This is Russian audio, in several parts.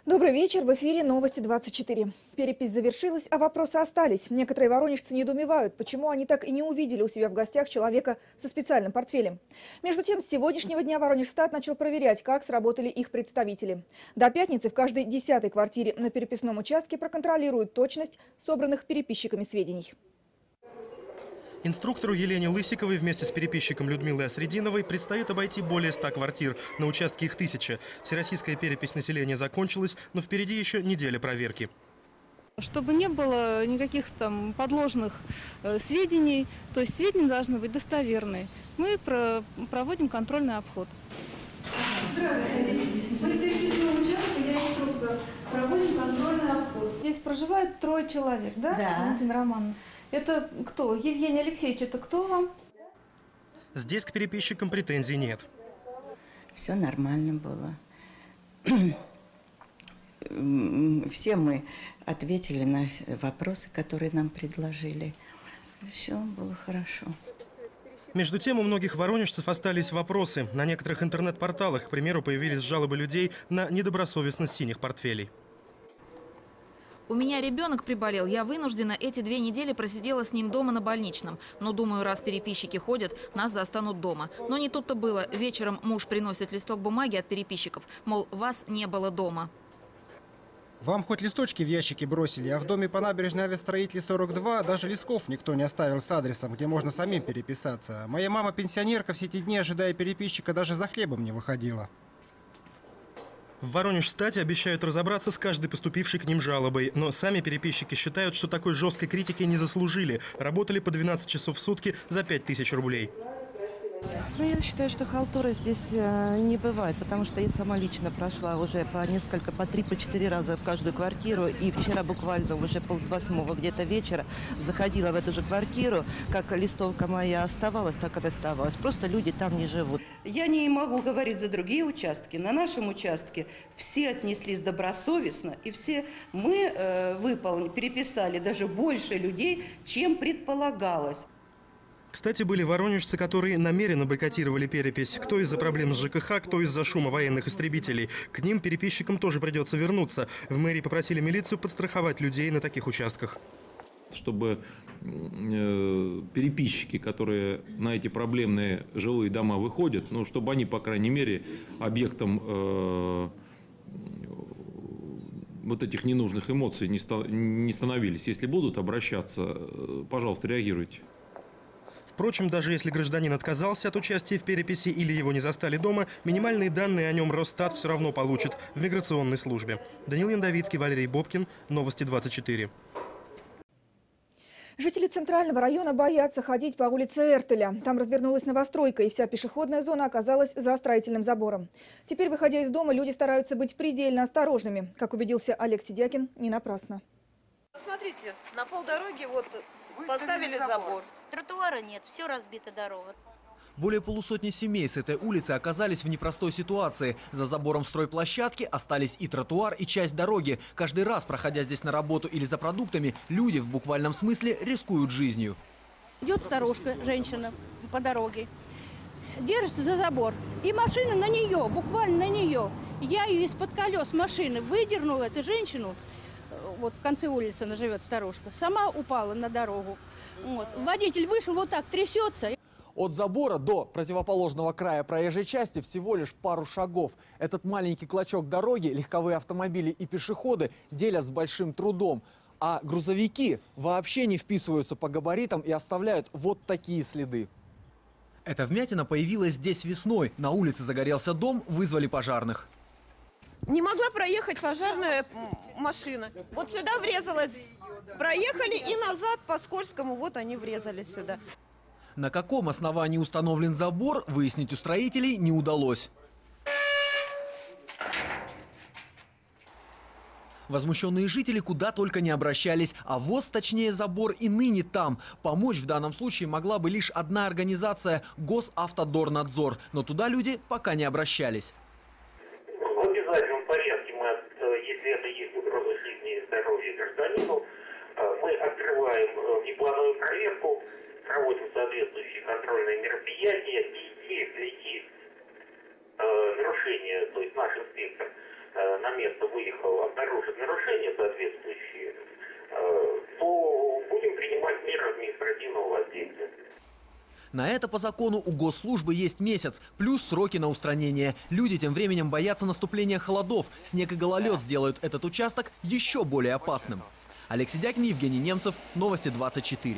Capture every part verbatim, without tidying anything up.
Добрый вечер. В эфире новости двадцать четыре. Перепись завершилась, а вопросы остались. Некоторые воронежцы недоумевают, почему они так и не увидели у себя в гостях человека со специальным портфелем. Между тем, с сегодняшнего дня Воронежстат начал проверять, как сработали их представители. До пятницы в каждой десятой квартире на переписном участке проконтролируют точность собранных переписчиками сведений. Инструктору Елене Лысиковой вместе с переписчиком Людмилой Осрединовой предстоит обойти более ста квартир. На участке их тысяча. Всероссийская перепись населения закончилась, но впереди еще неделя проверки. Чтобы не было никаких там подложных э, сведений, то есть сведения должны быть достоверные. Мы про проводим контрольный обход. Здравствуйте. Вы с переписного участка, я инструктор. Проводим контрольный обход. Здесь проживает трое человек, да, Да. Валентина Романовна? Это кто? Евгений Алексеевич, это кто вам? Здесь к переписчикам претензий нет. Все нормально было. Все мы ответили на вопросы, которые нам предложили. Все было хорошо. Между тем, у многих воронежцев остались вопросы. На некоторых интернет-порталах, к примеру, появились жалобы людей на недобросовестность синих портфелей. У меня ребенок приболел, я вынуждена эти две недели просидела с ним дома на больничном. Но думаю, раз переписчики ходят, нас застанут дома. Но не тут-то было. Вечером муж приносит листок бумаги от переписчиков, мол, вас не было дома. Вам хоть листочки в ящики бросили, а в доме по набережной Авиастроителей сорок два даже листков никто не оставил с адресом, где можно самим переписаться. Моя мама пенсионерка, все эти дни, ожидая переписчика, даже за хлебом не выходила. В Воронежстате обещают разобраться с каждой поступившей к ним жалобой. Но сами переписчики считают, что такой жесткой критики не заслужили. Работали по двенадцать часов в сутки за пять тысяч рублей. Ну, я считаю, что халтуры здесь э, не бывает, потому что я сама лично прошла уже по несколько, по три, по четыре раза в каждую квартиру. И вчера буквально уже полвосьмого где-то вечера заходила в эту же квартиру. Как листовка моя оставалась, так и оставалась. Просто люди там не живут. Я не могу говорить за другие участки. На нашем участке все отнеслись добросовестно, и все мы э, выполнили, переписали даже больше людей, чем предполагалось. Кстати, были воронежцы, которые намеренно бойкотировали перепись. Кто из-за проблем с ЖКХ, кто из-за шума военных истребителей. К ним переписчикам тоже придется вернуться. В мэрии попросили милицию подстраховать людей на таких участках. Чтобы э, переписчики, которые на эти проблемные жилые дома выходят, ну, чтобы они, по крайней мере, объектом э, вот этих ненужных эмоций не, ста не становились. Если будут обращаться, пожалуйста, реагируйте. Впрочем, даже если гражданин отказался от участия в переписи или его не застали дома, минимальные данные о нем Росстат все равно получит в миграционной службе. Даниил Яндовицкий, Валерий Бобкин, Новости двадцать четыре. Жители Центрального района боятся ходить по улице Эртеля. Там развернулась новостройка, и вся пешеходная зона оказалась за строительным забором. Теперь, выходя из дома, люди стараются быть предельно осторожными. Как убедился Олег Сидякин, не напрасно. Смотрите, на полдороги вот поставили забор. Тротуара нет, все разбита дорога. Более полусотни семей с этой улицы оказались в непростой ситуации. За забором стройплощадки остались и тротуар, и часть дороги. Каждый раз, проходя здесь на работу или за продуктами, люди в буквальном смысле рискуют жизнью. Идет старушка, женщина, по дороге, держится за забор. И машина на нее, буквально на нее. Я ее из-под колес машины выдернула, эту женщину, вот в конце улицы она живет, старушка, сама упала на дорогу. Вот. Водитель вышел, вот так трясется. От забора до противоположного края проезжей части всего лишь пару шагов. Этот маленький клочок дороги легковые автомобили и пешеходы делят с большим трудом. А грузовики вообще не вписываются по габаритам и оставляют вот такие следы. Эта вмятина появилась здесь весной. На улице загорелся дом, вызвали пожарных. Не могла проехать пожарная машина. Вот сюда врезалась. Проехали и назад по Скользкому, вот они врезались сюда. На каком основании установлен забор, выяснить у строителей не удалось. Возмущенные жители куда только не обращались, а ВОЗ, точнее забор, и ныне там. Помочь в данном случае могла бы лишь одна организация – Госавтодорнадзор, но туда люди пока не обращались. В обязательном порядке мы, если это есть угроза жизни и здоровья гражданину, мы открываем внеплановую проверку, проводим соответствующие контрольные мероприятия, и если есть э, нарушение, то есть наш инспектор э, на место выехал, На это по закону у госслужбы есть месяц, плюс сроки на устранение. Люди тем временем боятся наступления холодов. Снег и гололед сделают этот участок еще более опасным. Алексей Дякин, Евгений Немцев, Новости двадцать четыре.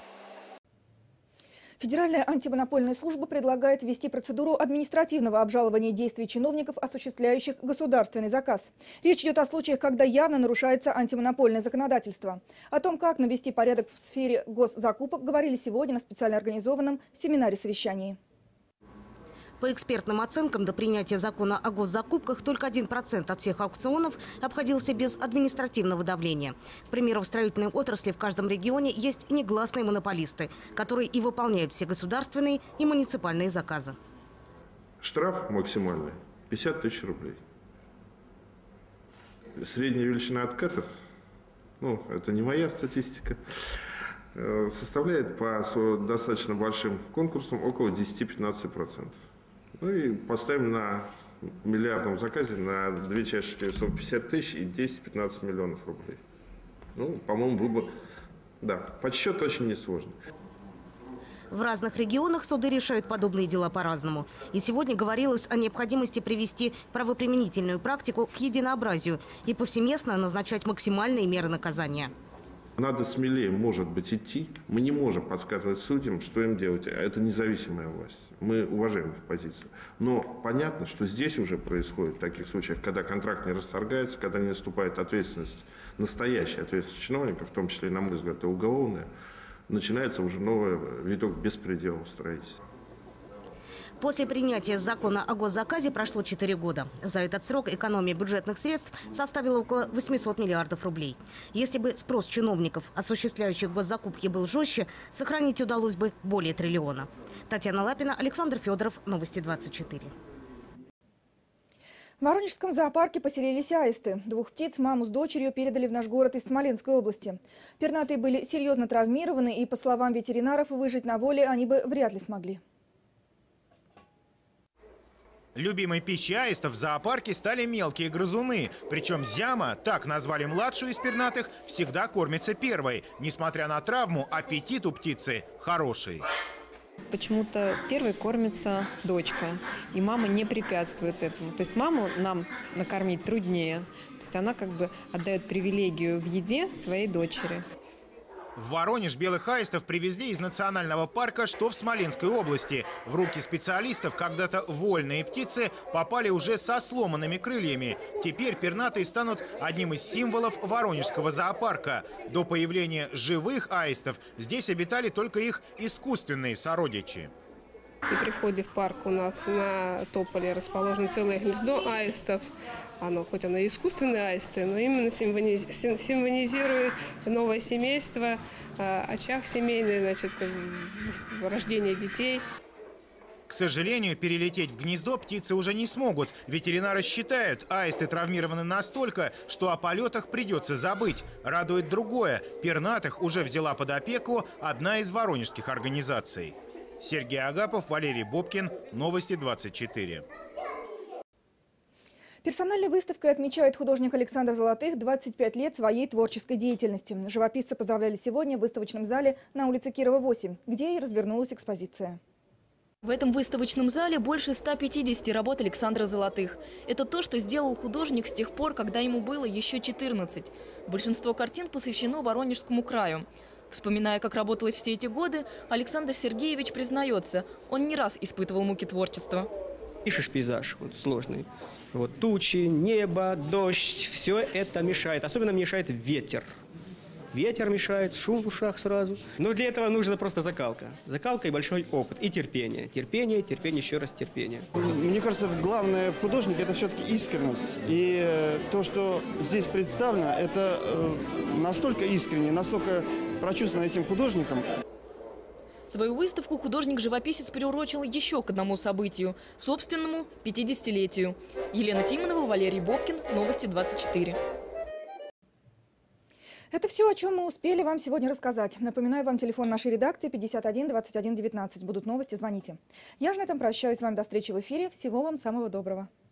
Федеральная антимонопольная служба предлагает ввести процедуру административного обжалования действий чиновников, осуществляющих государственный заказ. Речь идет о случаях, когда явно нарушается антимонопольное законодательство. О том, как навести порядок в сфере госзакупок, говорили сегодня на специально организованном семинаре-совещании. По экспертным оценкам, до принятия закона о госзакупках только один процент от всех аукционов обходился без административного давления. К примеру, в строительной отрасли в каждом регионе есть негласные монополисты, которые и выполняют все государственные и муниципальные заказы. Штраф максимальный – пятьдесят тысяч рублей. Средняя величина откатов, ну, это не моя статистика, составляет по достаточно большим конкурсам около десяти-пятнадцати процентов. Ну и поставим на миллиардном заказе на две чашечки сто пятьдесят тысяч и десять-пятнадцать миллионов рублей. Ну, по-моему, выбор, да, подсчет очень несложный. В разных регионах суды решают подобные дела по-разному. И сегодня говорилось о необходимости привести правоприменительную практику к единообразию и повсеместно назначать максимальные меры наказания. Надо смелее, может быть, идти. Мы не можем подсказывать судьям, что им делать. Это независимая власть. Мы уважаем их позицию. Но понятно, что здесь уже происходит в таких случаях, когда контракт не расторгается, когда не наступает ответственность, настоящая ответственность чиновников, в том числе, на мой взгляд, и уголовная, начинается уже новый виток беспредела в строительстве. После принятия закона о госзаказе прошло четыре года. За этот срок экономия бюджетных средств составила около восьмисот миллиардов рублей. Если бы спрос чиновников, осуществляющих госзакупки, был жестче, сохранить удалось бы более триллиона. Татьяна Лапина, Александр Федоров, Новости двадцать четыре. В Воронежском зоопарке поселились аисты. Двух птиц маму с дочерью передали в наш город из Смоленской области. Пернатые были серьезно травмированы, и, по словам ветеринаров, выжить на воле они бы вряд ли смогли. Любимой пищей аистов в зоопарке стали мелкие грызуны. Причем Зяма, так назвали младшую из пернатых, всегда кормится первой. Несмотря на травму, аппетит у птицы хороший. Почему-то первой кормится дочка, и мама не препятствует этому. То есть маму нам накормить труднее. То есть она как бы отдает привилегию в еде своей дочери. В Воронеж белых аистов привезли из национального парка, что в Смоленской области. В руки специалистов когда-то вольные птицы попали уже со сломанными крыльями. Теперь пернатые станут одним из символов Воронежского зоопарка. До появления живых аистов здесь обитали только их искусственные сородичи. И при входе в парк у нас на тополе расположено целое гнездо аистов. Оно, хоть оно и искусственные аисты, но именно символизирует новое семейство, очаг семейный, значит, рождение детей. К сожалению, перелететь в гнездо птицы уже не смогут. Ветеринары считают, аисты травмированы настолько, что о полетах придется забыть. Радует другое. Пернатых уже взяла под опеку одна из воронежских организаций. Сергей Агапов, Валерий Бобкин, Новости двадцать четыре. Персональной выставкой отмечает художник Александр Золотых двадцать пять лет своей творческой деятельности. Живописца поздравляли сегодня в выставочном зале на улице Кирова, восемь, где и развернулась экспозиция. В этом выставочном зале больше ста пятидесяти работ Александра Золотых. Это то, что сделал художник с тех пор, когда ему было еще четырнадцать. Большинство картин посвящено Воронежскому краю. Вспоминая, как работалось все эти годы, Александр Сергеевич признается, он не раз испытывал муки творчества. Пишешь пейзаж вот, сложный. Вот, тучи, небо, дождь, все это мешает. Особенно мешает ветер. Ветер мешает, шум в ушах сразу. Но для этого нужна просто закалка. Закалка и большой опыт. И терпение. Терпение, терпение, еще раз терпение. Мне кажется, главное в художнике – это все-таки искренность. И то, что здесь представлено, это настолько искренне, настолько прочувствовано этим художником. Свою выставку художник-живописец приурочил еще к одному событию – собственному пятидесятилетию. Елена Тимонова, Валерий Бобкин, Новости двадцать четыре. Это все, о чем мы успели вам сегодня рассказать. Напоминаю вам телефон нашей редакции пятьдесят один двадцать один девятнадцать. Будут новости, звоните. Я же на этом прощаюсь с вами до встречи в эфире. Всего вам самого доброго.